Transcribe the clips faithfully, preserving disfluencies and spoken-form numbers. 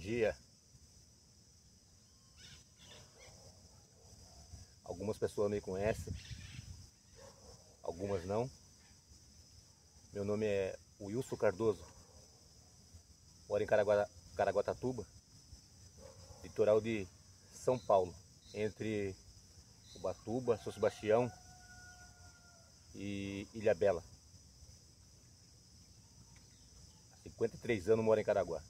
dia. Algumas pessoas me conhecem, algumas não. Meu nome é Wilson Cardoso, moro em Caragua, Caraguatatuba, litoral de São Paulo, entre Ubatuba, São Sebastião e Ilhabela. Há cinquenta e três anos moro em Caraguá.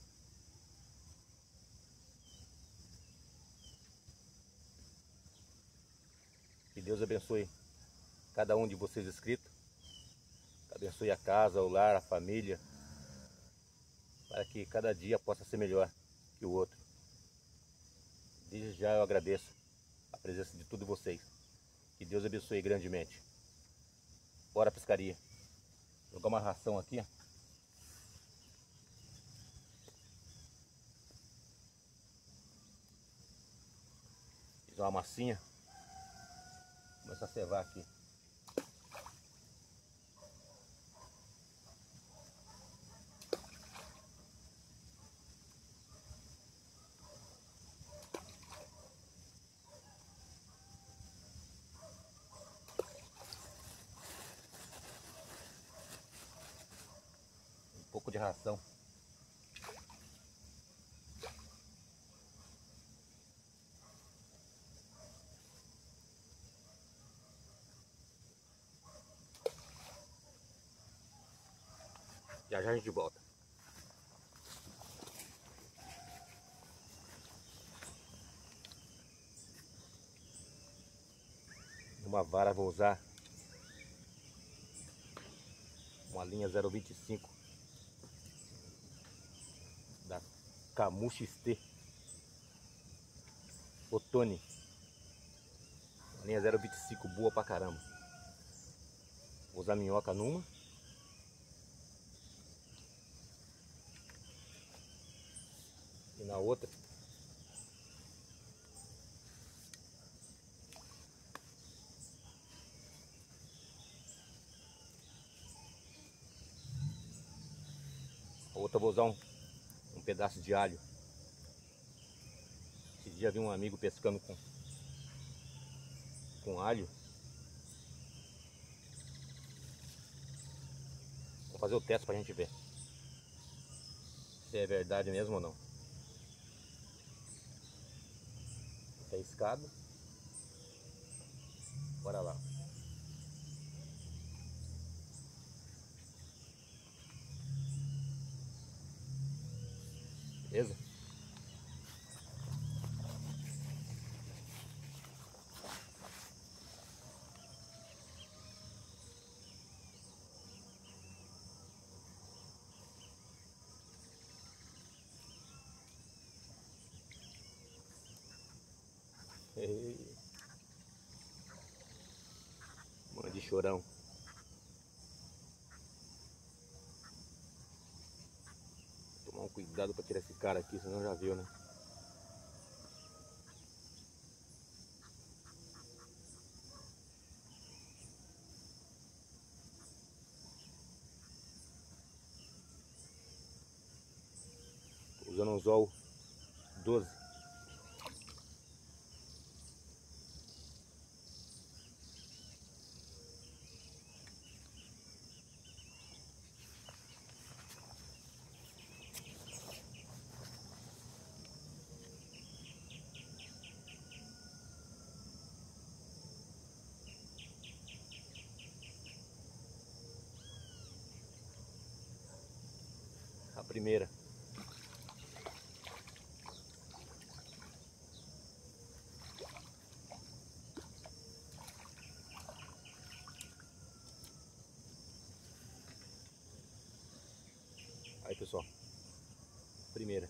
Que Deus abençoe cada um de vocês inscritos. Abençoe a casa, o lar, a família, para que cada dia possa ser melhor que o outro. Desde já eu agradeço a presença de todos vocês. Que Deus abençoe grandemente. Bora à pescaria. Vou jogar uma ração aqui, ó. Fiz uma massinha. Vou começar a cevar aqui. Um pouco de ração. Já já a gente volta. Uma vara vou usar uma linha zero vinte e cinco da Camu X T Otone. Linha zero vinte e cinco boa pra caramba. Vou usar minhoca numa. E na outra a outra vou usar um, um pedaço de alho. Esse dia vi um amigo pescando com, com alho. Vou fazer o teste pra gente ver se é verdade mesmo ou não. Tá iscado. Bora lá. Beleza? Ei. Mano de chorão. Vou tomar um cuidado para tirar esse cara aqui, senão já viu, né? Tô usando um Zol doze. A primeira. Aí, pessoal. Primeira.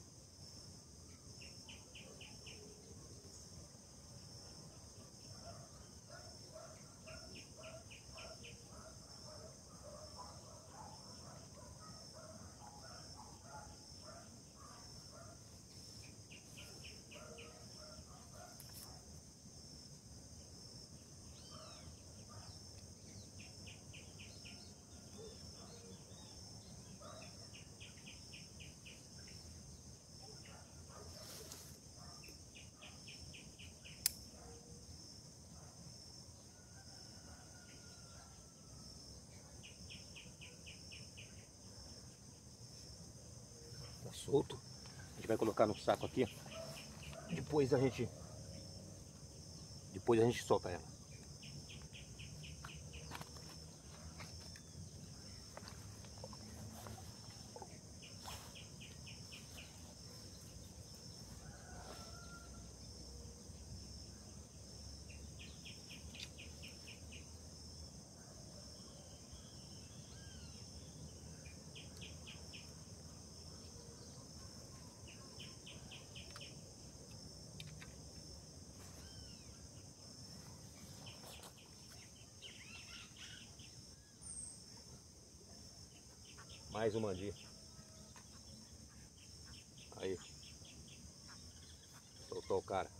solto. A gente vai colocar no saco aqui. Depois a gente... Depois a gente solta ela. Mais um mandi. Aí. Soltou o cara.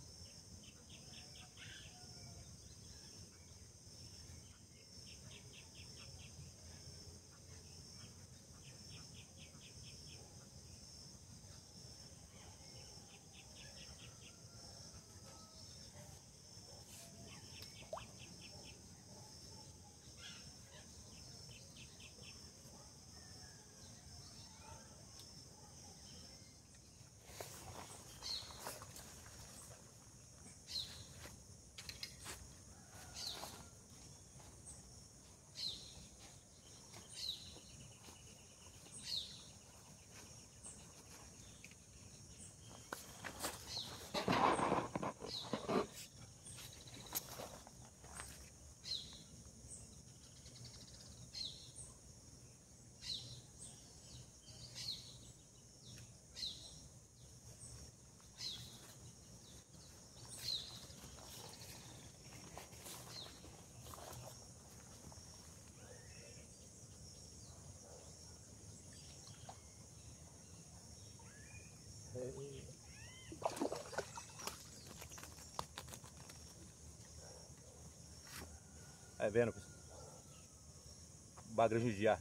Tá vendo, pessoal? Bagre judiar.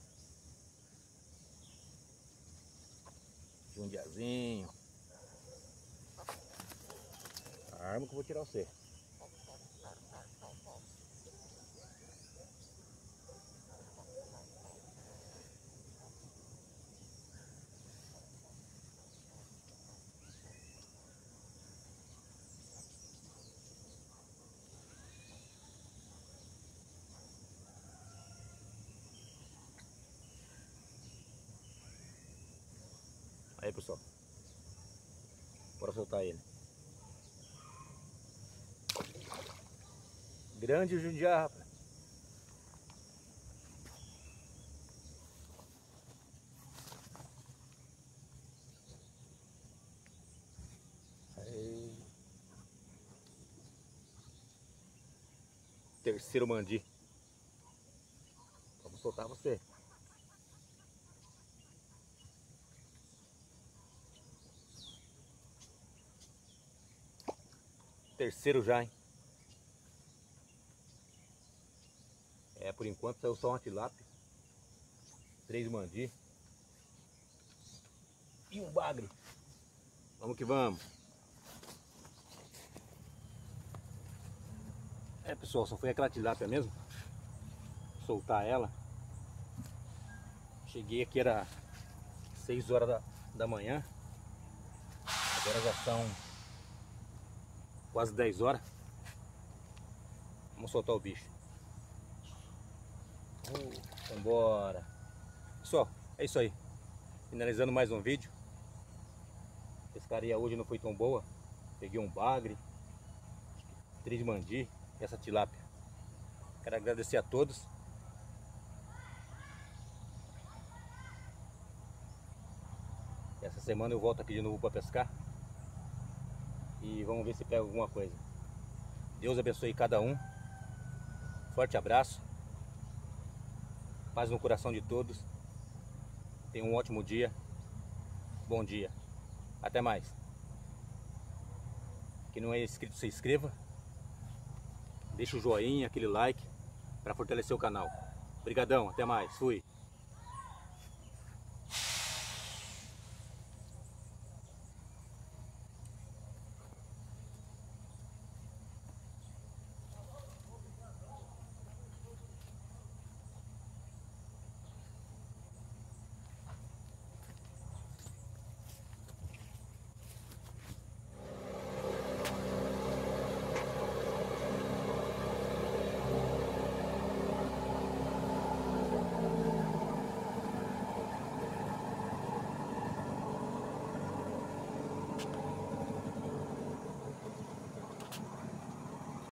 Jundiazinho. A arma que eu vou tirar você. Aí, pessoal, bora soltar ele. Grande Jundiá, rapaz. Aí. Terceiro mandi. Vamos soltar você. Terceiro já, hein? É, por enquanto saiu só uma tilápia. Três mandi. E um bagre. Vamos que vamos. É, pessoal, só foi aquela tilápia mesmo. Soltar ela. Cheguei aqui, era seis horas da, da manhã. Agora já são quase dez horas. Vamos soltar o bicho. Uh, vambora. Pessoal, é isso aí. Finalizando mais um vídeo. A pescaria hoje não foi tão boa. Peguei um bagre, três mandi e essa tilápia. Quero agradecer a todos. Essa semana eu volto aqui de novo para pescar. E vamos ver se pega alguma coisa. Deus abençoe cada um. Forte abraço. Paz no coração de todos. Tenham um ótimo dia. Bom dia. Até mais. Quem não é inscrito, se inscreva. Deixa o joinha, aquele like para fortalecer o canal. Obrigadão, até mais. Fui.